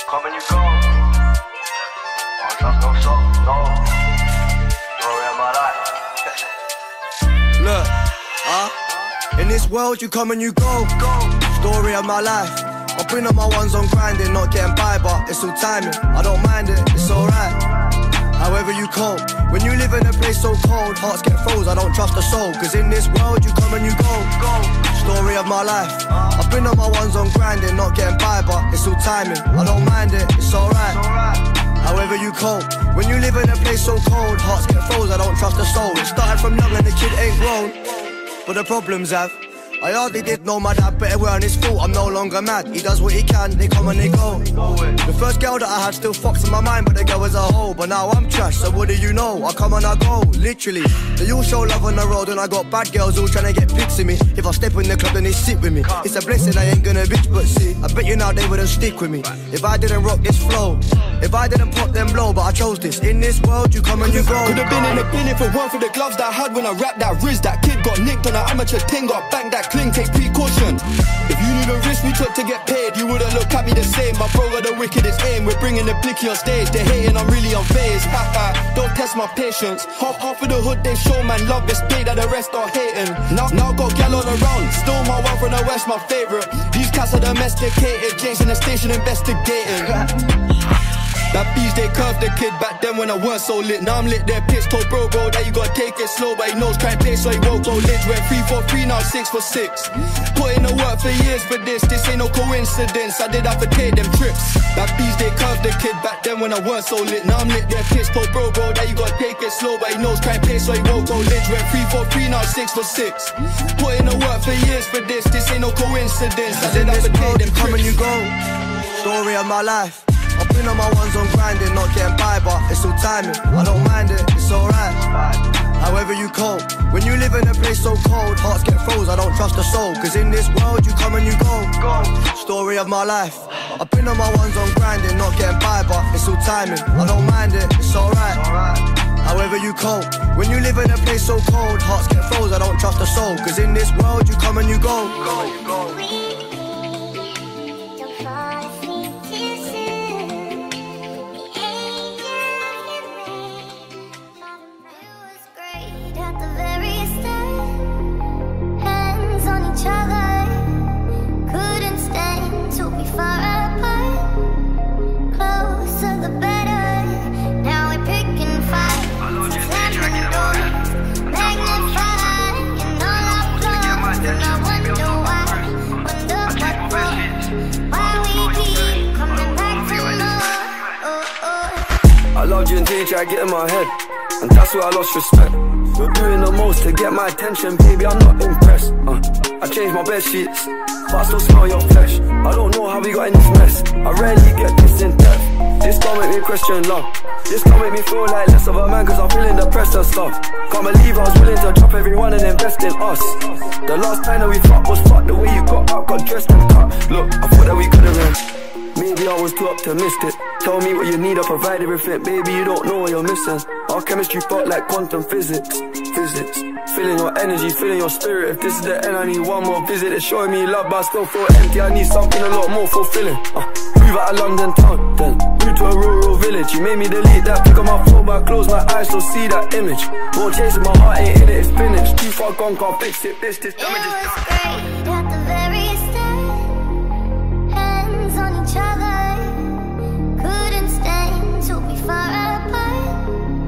come and you go. I trust no soul, no. Story of my life. Look, in this world you come and you go. Story of my life. I've been on my ones on grinding, not getting by, but it's all timing. I don't mind it, it's alright. However you cope, when you live in a place so cold, hearts get froze, I don't trust a soul. Cause in this world you come and you go. Story of my life. I've been on my ones on grinding, not getting by, but it's all timing. I don't mind it, it's alright. However you cope, when you live in a place so cold, hearts get froze, I don't trust a soul. It started from young and the kid ain't grown, but the problems have. I hardly did know my dad, but it weren't his fault, I'm no longer mad. He does what he can, they come and they go. The first girl that I had still fucks in my mind, but the girl was a hoe. But now I'm trash, so what do you know? I come and I go, literally. They all show love on the road, and I got bad girls all trying to get pics of me. If I step in the club, then they sit with me. It's a blessing, I ain't gonna bitch, but see, I bet you now they wouldn't stick with me if I didn't rock this flow, if I didn't pop them blow. But I chose this. In this world, you come and you go. Could've been in the bin if it weren't for the gloves that I had when I rapped that Riz. That kid got nicked on an amateur ting, got banged that cling, take precaution. If you knew the risk we took to get paid, you wouldn't look at me the same. My bro got the wickedest aim, we're bringing the blicky on stage. They're hating, I'm really unfazed. Don't test my patience. Half of the hood they show, man, love this play that the rest are hating. Now got gal all around, still my one from the west, my favourite. These cats are domesticated, James in the station investigating. That bees, they curved the kid back then when I weren't so lit. Now I'm lit, they're pissed, told bro that you gotta take it slow. But he knows can't play, so he won't go lids. Went 3 for 3, now 6 for 6. Put in the work for years for this ain't no coincidence. I did have to take them trips. That bees, they curved the kid back then when I weren't so lit. Now I'm lit, they're pissed, told bro that you gotta take it slow. But he knows can't play, so he won't go lids. Went 3 for 3, now 6 for 6. Put in the work for years for this ain't no coincidence. I did have to take them trips. Come and you go. Story of my life. I've been on my ones on grinding, not getting by, but it's all timing. I don't mind it, it's alright. However you cope, when you live in a place so cold, hearts get froze, I don't trust a soul. Cause in this world you come and you go. Story of my life. I've been on my ones on grinding, not getting by, but it's all timing. I don't mind it, it's alright. However you cope, when you live in a place so cold, hearts get froze, I don't trust a soul. Cause in this world you come and you go. I loved you until you tried to get in my head, and that's where I lost respect. You're doing the most to get my attention, baby, I'm not impressed. I changed my bed sheets, but I still smell your flesh. I don't know how we got in this mess, I rarely get this in depth. This can't make me question love, this can't make me feel like less of a man, cause I'm feeling depressed and stuff. Can't believe I was willing to drop everyone and invest in us. The last time that we fucked was fucked, the way you got up, got dressed and cut. Look, I thought that we could've been. Maybe I was too optimistic. Tell me what you need, I provide everything. Baby, you don't know what you're missing. Our chemistry felt like quantum physics. Feeling your energy, feeling your spirit. If this is the end, I need one more visit. It's showing me love, but I still feel empty. I need something a lot more fulfilling. Move out of London town, then move to a rural village. You made me delete that, pick up my phone, but I close my eyes, still see that image. More chasing, my heart ain't in it, it's finished. Too far gone, can't fix it, bitch, this damage is done. It was great at the very start. Hands on each other, couldn't stand to be far apart.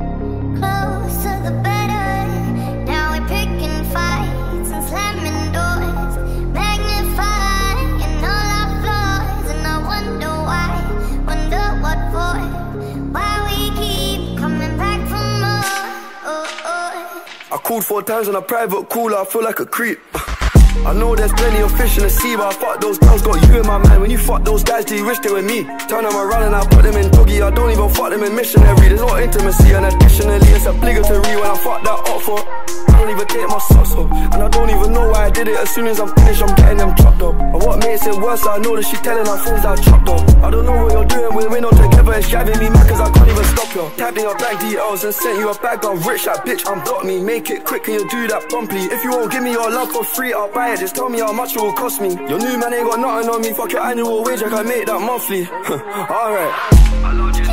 Closer the better. Now we're picking fights and slamming doors, magnifying all our flaws. And I wonder why, wonder what for, why we keep coming back for more. I called 4 times on a private call, I feel like a creep. I know there's plenty of fish in the sea, but I fuck those girls, got you in my mind. When you fuck those guys, do you wish they were me? Turn them around and I put them in doggy. I don't even fuck them in missionary. There's no intimacy, and additionally it's obligatory when I fuck that up for. don't even take my socks off. And I don't even know why I did it. As soon as I'm finished, I'm getting them chopped up. And what makes it worse, I know that she telling her friends that I chopped up. I don't know what you're doing, we're not together. It's driving me mad cause I can't even stop you. Tapped in your bank details and sent you a bag. I'm rich, that bitch, unblock me. Make it quick, can you do that promptly? If you won't give me your love for free, I'll buy it. Just tell me how much it will cost me. Your new man ain't got nothing on me. Fuck your annual wage, I can make that monthly. Alright.